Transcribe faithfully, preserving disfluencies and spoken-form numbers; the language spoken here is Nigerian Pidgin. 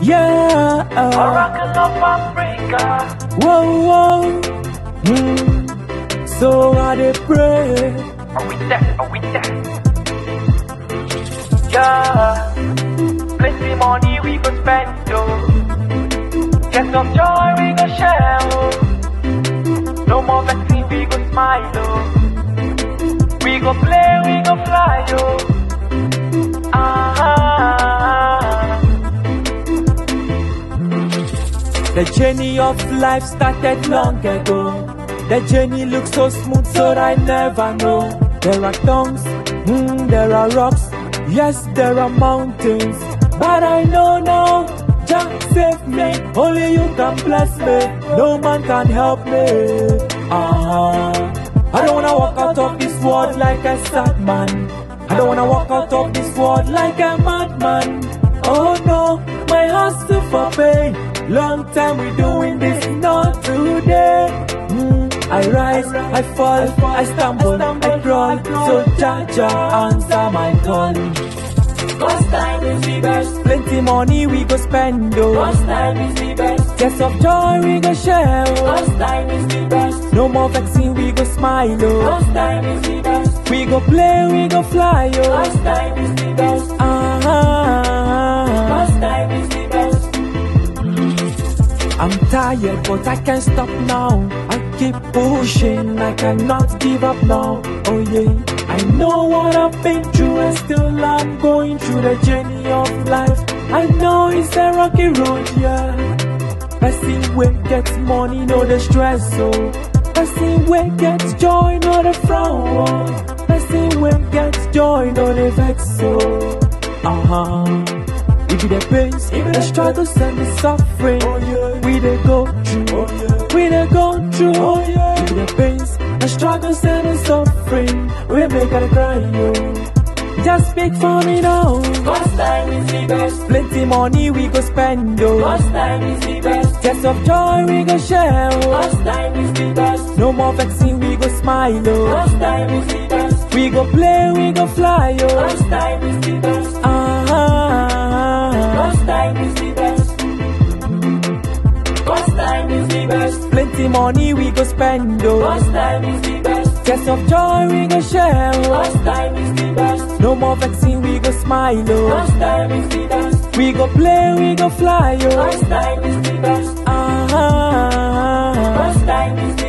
Yeah. Oracle of Africa. Whoa, whoa. Mm. So I dey pray. Are we there? Are we there? Yeah. Plenty money we go spend, oh. Get some joy we go share, oh. No more vaccine we go smile, oh. We go play, we go fly, oh. Ah. The journey of life started long ago. The journey looks so smooth, so I never know. There are tongues, mm, there are rocks, yes, there are mountains. But I know now, just save me. Only you can bless me, no man can help me. Uh-huh. I don't wanna walk out of this world like a sad man. I don't wanna walk out of this world like a madman. Oh no, my heart's too for pain. Long time we doing this, not today. Mm, I rise, I fall, I stumble, I crawl. So Jaja, answer my call. Cause time is the best. Plenty money we go spend, oh. Cause time is the best. Just of joy we go share, oh. Cause time is the best. No more vaccine we go smile, oh. Cause time is the best. We go play, we go fly, oh. Cause time is the best. Uh-huh. Cause time is the best. I'm tired, but I can't stop now. I keep pushing, I cannot give up now. Oh yeah, I know what I've been through, and still I'm going through the journey of life. I know it's a rocky road, yeah. Person wey gets money, no the stress, oh. Person wey gets joy, no the frown, oh. Person wey gets joy, no the vex, oh. Uh-huh. It be the pains, the struggles and the suffering, oh, yeah. We dey go through, oh, yeah. We dey go through, oh, yeah. It be the pains, the struggles and the suffering, we make her cry, yo. Just speak for me now. Cause time is the best. Plenty money we go spend, oh. Cause time is the best. Just of joy we go share, oh. Cause time is the best. No more vaccine we go smile, oh. Cause time is the best. We go play, we go fly, oh. Cause time is the best. Uh-huh. Cause time is the best. Cause time is the best. Plenty money we go spend, oh. Cause time is the best. Just of joy we go share, oh. Cause time is the best. No more vaccine we go smile, oh. Cause time is the best. We go play, we go fly, oh. Cause time is the best. Uh-huh. Cause time is the best.